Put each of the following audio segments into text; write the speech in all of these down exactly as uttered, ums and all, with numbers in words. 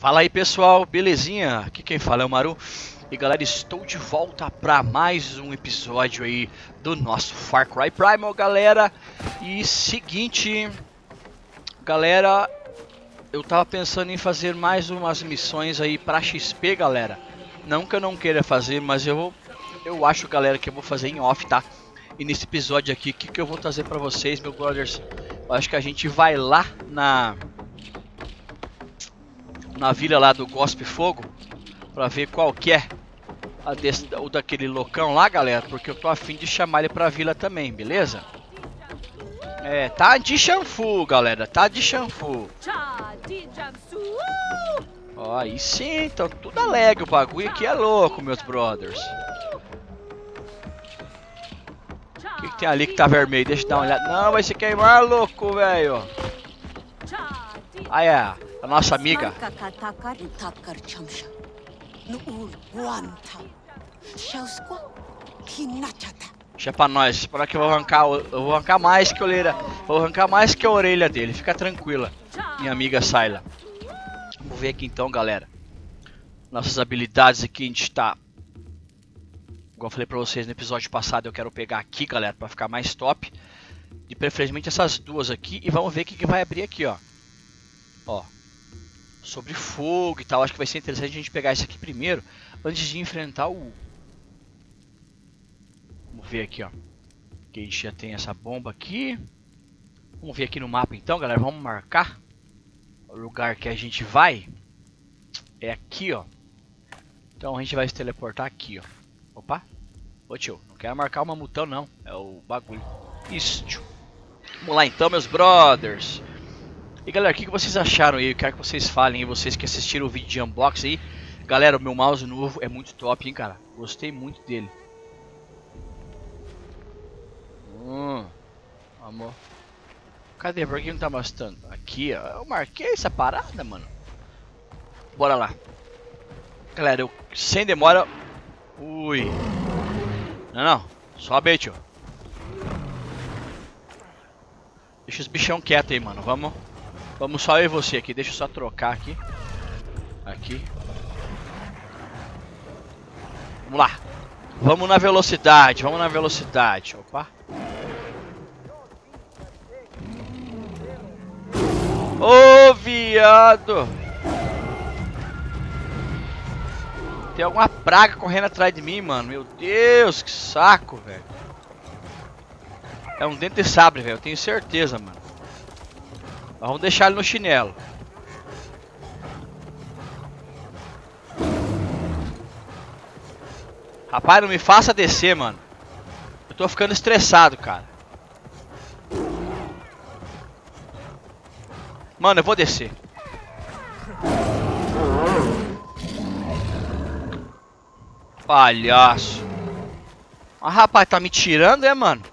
Fala aí pessoal, belezinha? Aqui quem fala é o Maru. E galera, estou de volta para mais um episódio aí do nosso Far Cry Primal, galera. E seguinte, galera, eu tava pensando em fazer mais umas missões aí para X P, galera. Não que eu não queira fazer, mas eu vou, eu acho, galera, que eu vou fazer em off, tá? E nesse episódio aqui, o que, que eu vou trazer para vocês, meus brothers? Eu acho que a gente vai lá na... na vila lá do Gospe Fogo, pra ver qual que é a desse, o daquele loucão lá, galera, porque eu tô a fim de chamar ele pra vila também, beleza? É, tá de chanfu, galera, tá de chanfu. Ó, aí sim, então tudo alegre, o bagulho aqui é louco, meus brothers. O que, que tem ali que tá vermelho? Deixa eu dar uma olhada. Não, vai se queimar, louco, velho. Ah, é, a nossa amiga. Deixa pra nós, para que eu vou arrancar, eu vou arrancar mais que a orelha, vou arrancar mais que a orelha dele. Fica tranquila, minha amiga Sayla. Vamos ver aqui então, galera. Nossas habilidades aqui, a gente tá, igual eu falei pra vocês no episódio passado, eu quero pegar aqui, galera, pra ficar mais top. De preferencialmente essas duas aqui, e vamos ver o que, que vai abrir aqui, ó. Ó, sobre fogo e tal. Acho que vai ser interessante a gente pegar isso aqui primeiro, antes de enfrentar o... Vamos ver aqui, ó, que a gente já tem essa bomba aqui. Vamos ver aqui no mapa então, galera. Vamos marcar o lugar que a gente vai. É aqui, ó. Então a gente vai se teleportar aqui, ó. Opa. Ô tio, não quero marcar o mamutão não, é o bagulho. Isso, tio. Vamos lá então, meus brothers. E galera, o que, que vocês acharam aí? Eu quero que vocês falem aí, vocês que assistiram o vídeo de unboxing aí. Galera, o meu mouse novo é muito top, hein, cara. Gostei muito dele. Hum, amor. Cadê? Por que não tá mostrando? Aqui, ó. Eu marquei essa parada, mano. Bora lá. Galera, eu sem demora. Ui. Não, não. Sobe aí, tio. Deixa os bichão quietos aí, mano. Vamos. Vamos só eu e você aqui. Deixa eu só trocar aqui. Aqui. Vamos lá. Vamos na velocidade. Vamos na velocidade. Opa. Ô, oh, viado. Tem alguma praga correndo atrás de mim, mano. Meu Deus, que saco, velho. É um dente de sabre, velho. Eu tenho certeza, mano. Mas vamos deixar ele no chinelo. Rapaz, não me faça descer, mano. Eu tô ficando estressado, cara. Mano, eu vou descer. Palhaço. Ah, rapaz, tá me tirando, é, mano?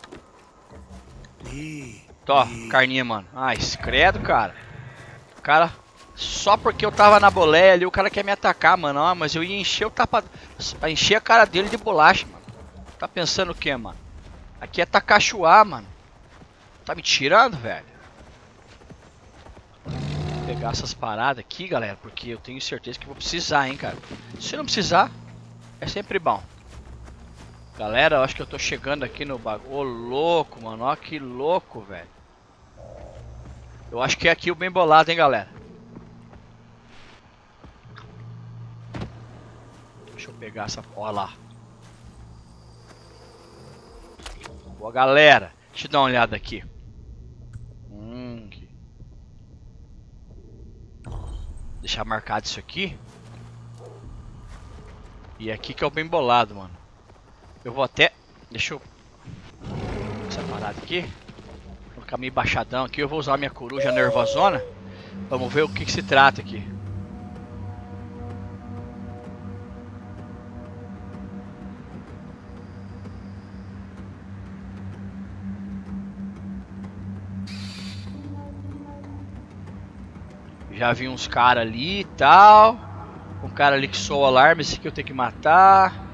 Tó, carninha, mano. Ai, credo, cara. Cara, só porque eu tava na boleia ali, o cara quer me atacar, mano. Ah, mas eu ia encher o tapa... Pra encher a cara dele de bolacha, mano. Tá pensando o que, mano? Aqui é tacachuá, mano. Tá me tirando, velho? Vou pegar essas paradas aqui, galera, porque eu tenho certeza que vou precisar, hein, cara. Se não precisar, é sempre bom. Galera, eu acho que eu tô chegando aqui no bagulho. Ô, louco, mano. Ó, que louco, velho. Eu acho que é aqui o bem bolado, hein, galera. Deixa eu pegar essa... Ó lá. Boa, galera. Deixa eu dar uma olhada aqui. Hum, aqui. Deixar marcado isso aqui. E aqui que é o bem bolado, mano. Eu vou até... Deixa eu... Essa parada aqui. Vou ficar meio baixadão aqui. Eu vou usar minha coruja nervosona. Vamos ver o que, que se trata aqui. Já vi uns caras ali e tal. Um cara ali que soa o alarme. Esse aqui eu tenho que matar.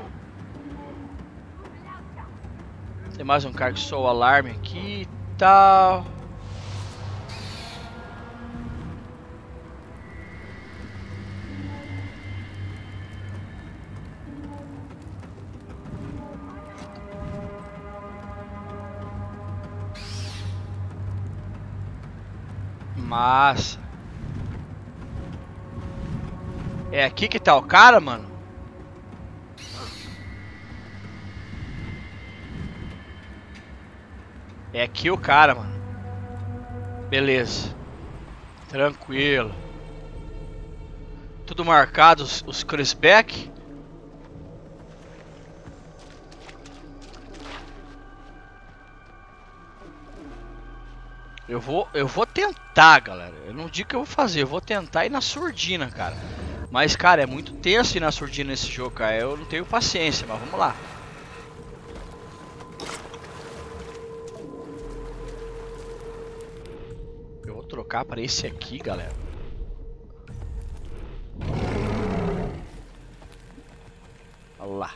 Tem mais um cara que soa o alarme aqui e tal. Massa. É aqui que tá o cara, mano? É aqui o cara, mano. Beleza. Tranquilo. Tudo marcado, os, os Crisbeck. Eu vou, eu vou tentar, galera. Eu não digo que eu vou fazer, eu vou tentar ir na surdina, cara. Mas, cara, é muito tenso ir na surdina nesse jogo, cara. Eu não tenho paciência, mas vamos lá. Eu vou trocar para esse aqui, galera. Olha lá.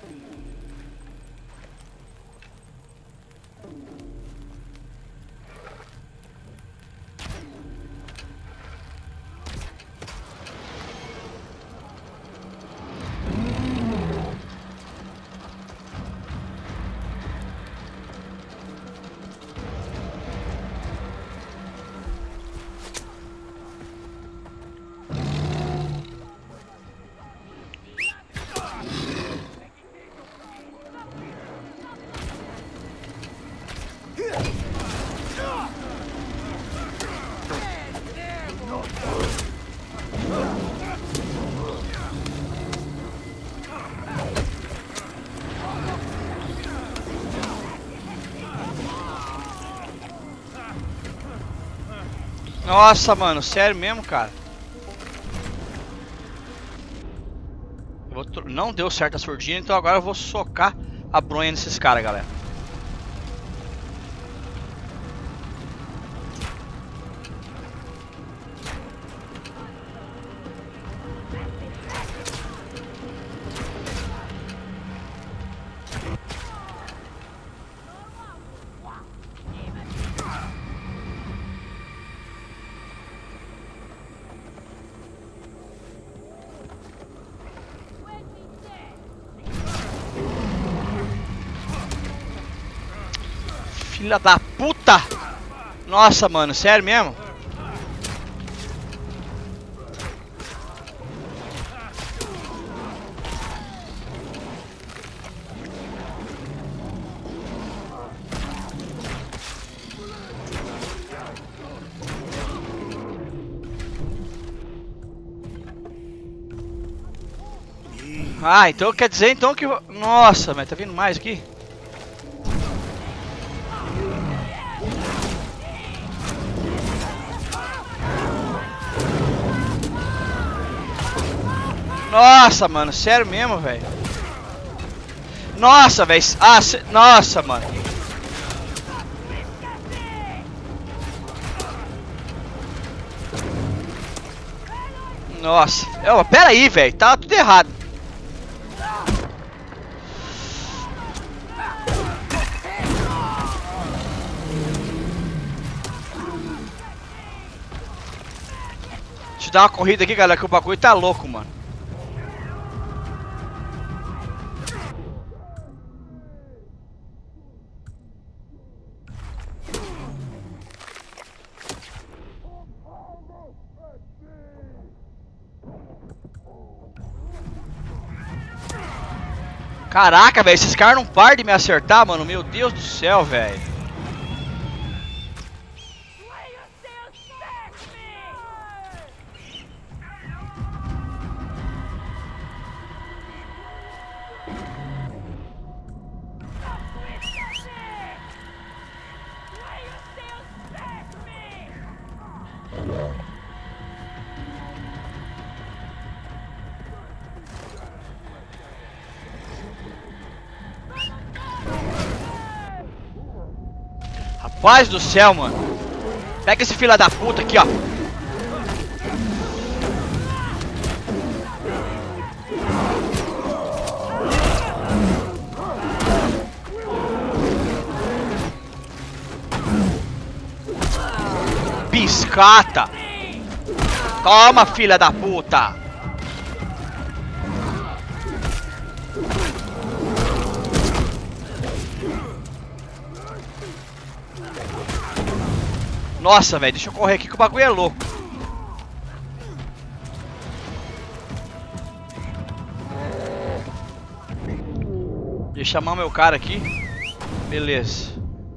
Nossa, mano, sério mesmo, cara? Eu vou tro- Não deu certo a surdina, então agora eu vou socar a bronha nesses caras, galera. Filha da puta! Nossa, mano, sério mesmo? Ah, então quer dizer então que... Nossa, mas tá vindo mais aqui? Nossa, mano, sério mesmo, velho? Nossa, velho. Ah, cê... Nossa, mano. Nossa. Eu, pera aí, velho. Tá tudo errado. Deixa eu dar uma corrida aqui, galera, que o bagulho tá louco, mano. Caraca, velho, esses caras não param de me acertar, mano. Meu Deus do céu, velho. Rapaz do céu, mano. Pega esse filho da puta aqui, ó. Biscata. Toma, filha da puta. Nossa, velho, deixa eu correr aqui que o bagulho é louco. Deixa eu chamar meu cara aqui. Beleza.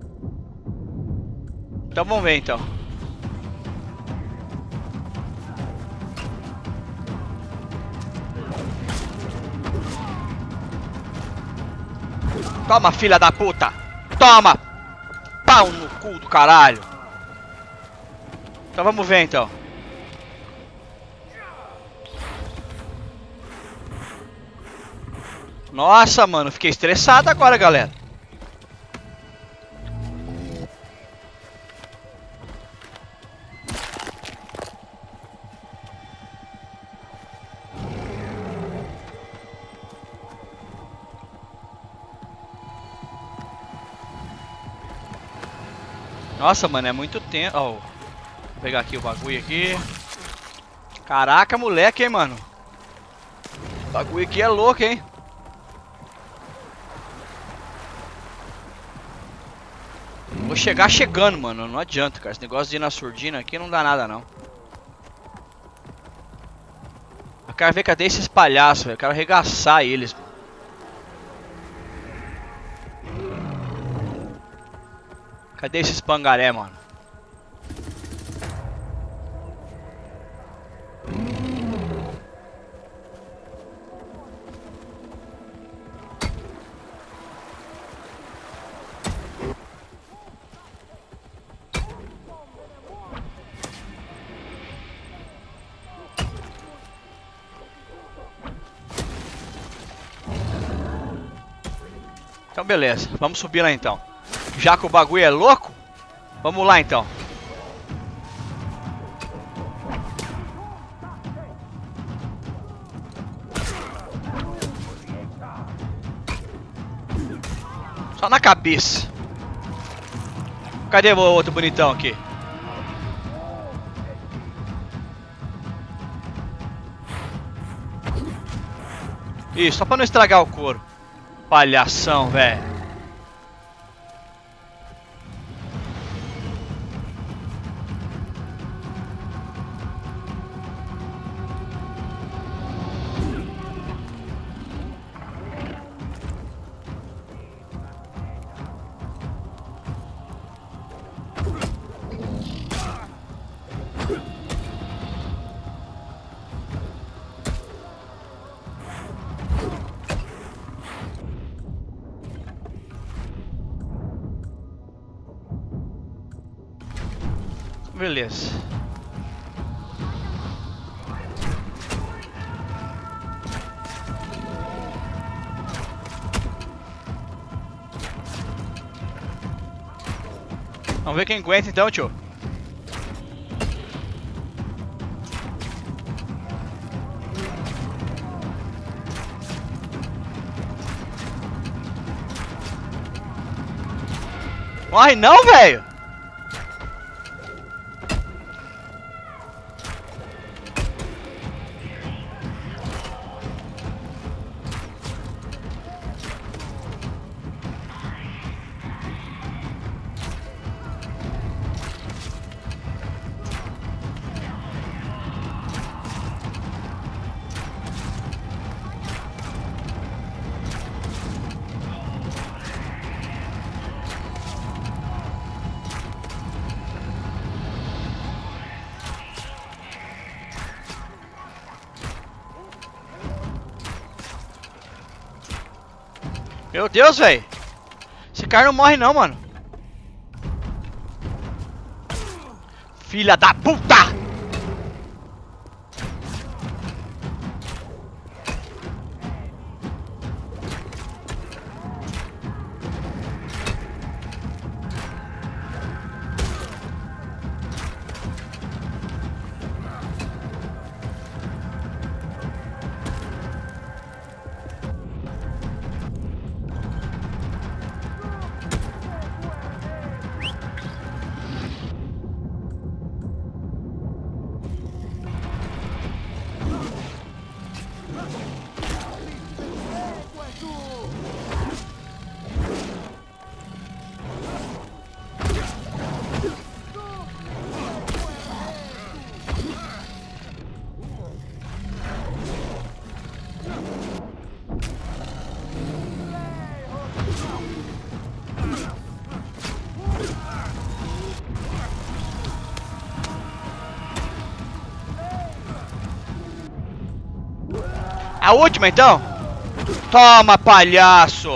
Então vamos ver então. Toma, filha da puta! Toma! Pau no cu do caralho! Então vamos ver então. Nossa, mano, fiquei estressado agora, galera. Nossa, mano, é muito tempo. Oh, vou pegar aqui o bagulho aqui. Caraca, moleque, hein, mano. O bagulho aqui é louco, hein. Vou chegar chegando, mano. Não adianta, cara. Esse negócio de ir na surdina aqui não dá nada, não. Eu quero ver cadê esses palhaços, velho. Eu quero arregaçar eles, mano. Cadê esses pangaré, mano? Então beleza, vamos subir lá então. Já que o bagulho é louco, vamos lá então. Só na cabeça. Cadê o outro bonitão aqui? Isso, só pra não estragar o couro. Palhação, velho. Beleza. Vamos ver quem aguenta então, tio. Morre não, velho! Meu Deus, velho. Esse cara não morre não, mano. Filha da puta! A última então? Toma, palhaço!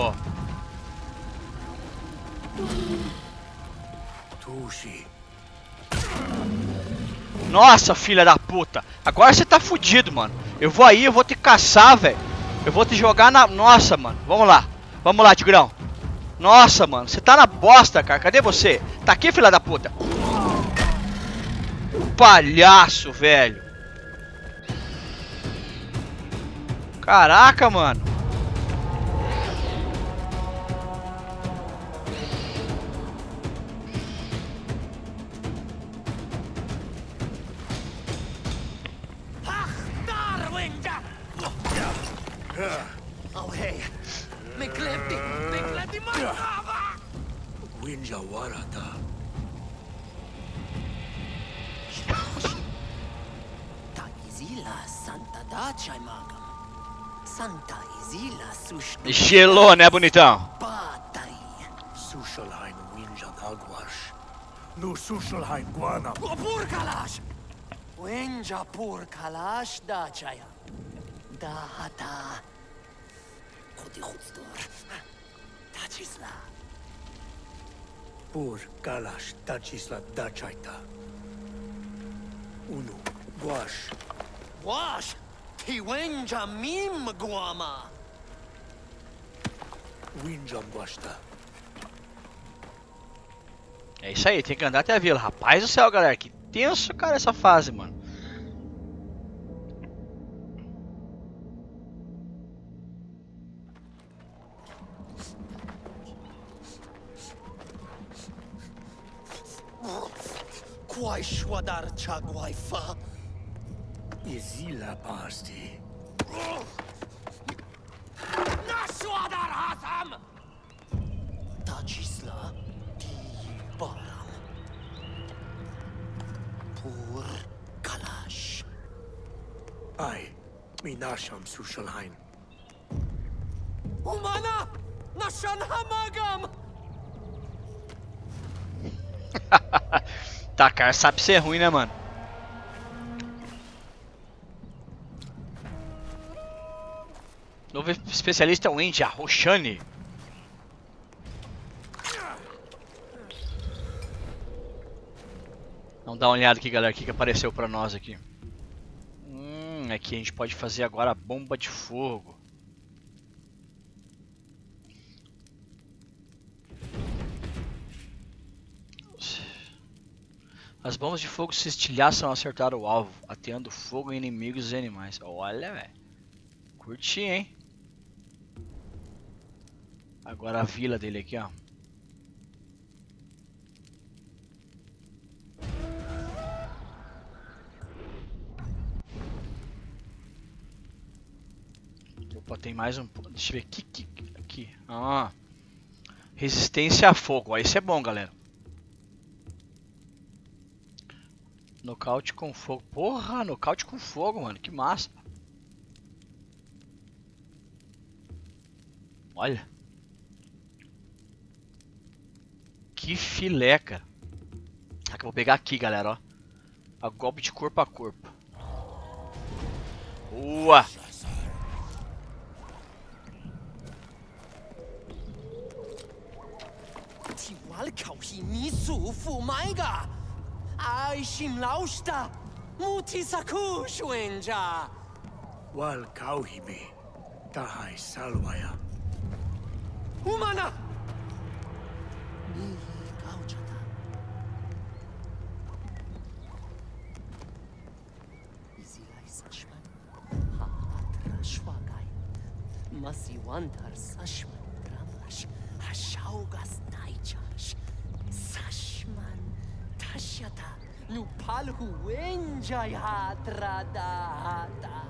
Nossa, filha da puta. Agora você tá fudido, mano. Eu vou aí, eu vou te caçar, velho. Eu vou te jogar na... Nossa, mano. Vamos lá. Vamos lá, Tigrão. Nossa, mano. Você tá na bosta, cara. Cadê você? Tá aqui, filha da puta? Palhaço, velho. Caraca, mano. Oh hey, me glemte, me glemte Marava! Winja warata. Ta izila Santa Dacha magam. Santa izila sush. Gelou, né, bonitão? Patai. Sushalhain winja dagwash. No sushalhain guana. Pur kalash. Winja pur kalash dachaya. Dahata. Kodi khutstor. Tachisla. Pur kalash tachisla dachaita. Unu guash. Guash. Tiwenja mim guama. Winja guashta. É isso aí, tem que andar até a vila. Rapaz do céu, galera, que tenso, cara, essa fase, mano. Quai shwadar chagwai fa. Izila pasti. Na shwadar hasam. Tachisla di baram. Pur kalash. Ai, minasham sushalhain. Umana! Nashan hamagam! Tá, cara, sabe ser ruim, né, mano? Novo especialista é o Wenja Roshani. Vamos dar uma olhada aqui, galera, o que, que apareceu pra nós aqui. Hum, aqui a gente pode fazer agora a bomba de fogo. As bombas de fogo se estilhaçam ao acertar o alvo, ateando fogo em inimigos e animais. Olha, velho. Curti, hein? Agora a vila dele aqui, ó. Opa, tem mais um... Deixa eu ver aqui. Aqui. aqui. Ah. Resistência a fogo. Ó, esse é bom, galera. Nocaute com fogo. Porra, nocaute com fogo, mano. Que massa. Olha. Que filé, cara. Aqui, eu vou pegar aqui, galera, ó. A golpe de corpo a corpo. Boa. Ai, Shinlausta, Mutisaku Shwenja. Wal Kauhime, Tahai Salwaya. Humana! Ni Gaujata. Izilai Sashman, Hatra Shwagai. Masiwantar Sashman, Ramash, Hashaugas Taichash. Sashman. Tashyata, Nupalhu Wenjayatra Data.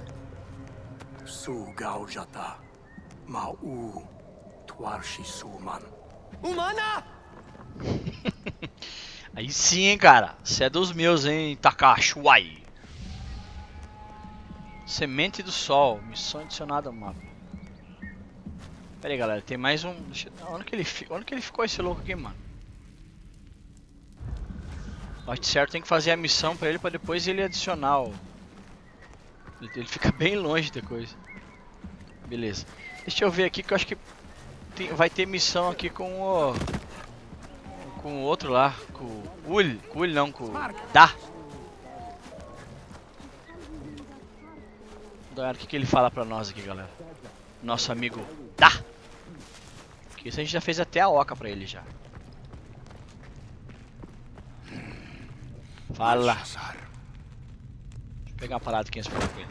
Su Gaujata, Mau Twarshi Suman. Humana! Aí sim, hein, cara. Você é dos meus, hein, Takashuai. Semente do Sol. Missão adicionada ao mapa. Pera aí, galera. Tem mais um... Deixa... Onde, que ele... Onde que ele ficou esse louco aqui, mano? Acho que certo tem que fazer a missão pra ele, pra depois ele adicionar o... Ele fica bem longe da coisa. Beleza. Deixa eu ver aqui que eu acho que tem, vai ter missão aqui com o... Com o outro lá, com o Ul, com o Ul não, com o Da. Vamos ver o que, que ele fala pra nós aqui, galera. Nosso amigo Da. Que isso a gente já fez até a oca pra ele já. Fala. Deixa eu pegar uma parada aqui antes de falar com ele.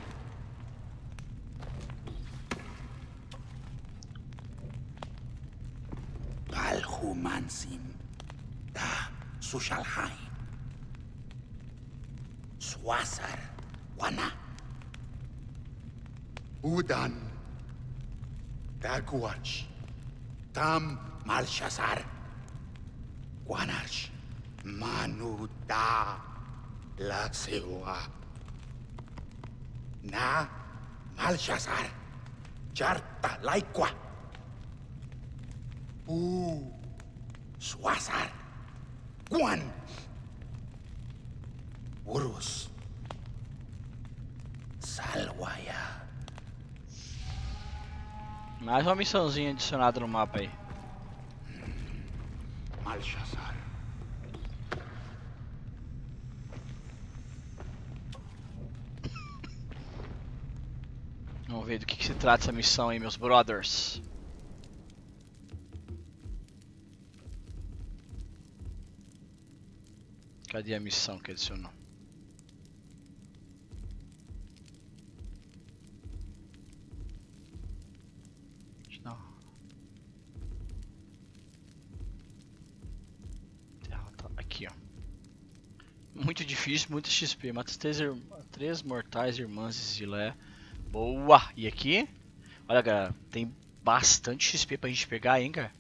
Balhumansin Da Sushalhain Swasar Wana Udan Daguach Tam Malshazar Guanarch Manu Da La Sewa Na Malshazar Jarta Laikwa U Swasar Guan Urus Salwaya. Mais uma missãozinha adicionada no mapa aí. Malshazar. Vamos ver do que, que se trata essa missão aí, meus brothers. Cadê a missão que adicionou? Não. Aqui, ó. Muito difícil, muito X P. Mata três, três mortais irmãs de Zilé. Boa! E aqui? Olha, galera, tem bastante X P pra gente pegar, hein, cara?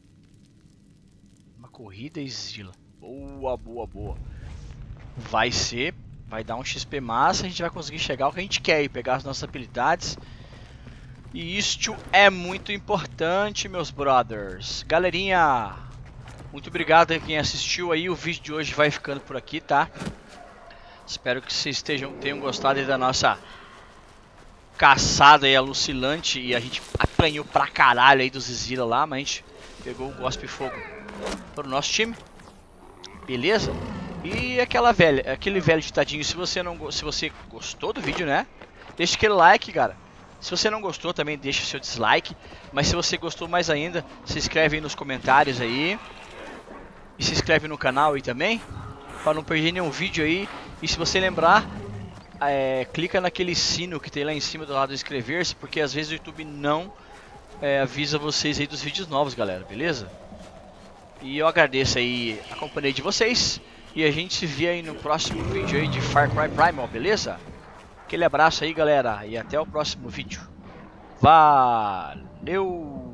Uma corrida Zila. Boa, boa, boa. Vai ser, vai dar um X P massa, a gente vai conseguir chegar ao que a gente quer e pegar as nossas habilidades. E isto é muito importante, meus brothers. Galerinha, muito obrigado a quem assistiu aí. O vídeo de hoje vai ficando por aqui, tá? Espero que vocês estejam, tenham gostado aí da nossa caçada aí alucinante. E a gente apanhou pra caralho aí dos Zila lá, mas a gente pegou o Gospe Fogo para o nosso time. Beleza? E aquela velha, aquele velho ditadinho, se você não, se você gostou do vídeo, né? Deixa aquele like, cara. Se você não gostou, também deixa o seu dislike. Mas se você gostou mais ainda, se inscreve aí nos comentários aí. E se inscreve no canal aí também, para não perder nenhum vídeo aí. E se você lembrar, é, clica naquele sino que tem lá em cima do lado do inscrever-se, porque às vezes o YouTube não é, avisa vocês aí dos vídeos novos, galera, beleza? E eu agradeço aí a companhia de vocês. E a gente se vê aí no próximo vídeo aí de Far Cry Primal, beleza? Aquele abraço aí, galera. E até o próximo vídeo. Valeu!